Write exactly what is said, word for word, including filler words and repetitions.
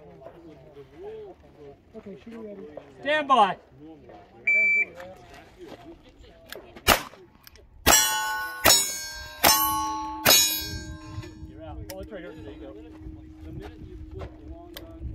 Okay, shoot ready. Stand by. You're out. Pull the trigger. There you go. The minute you flip the long gun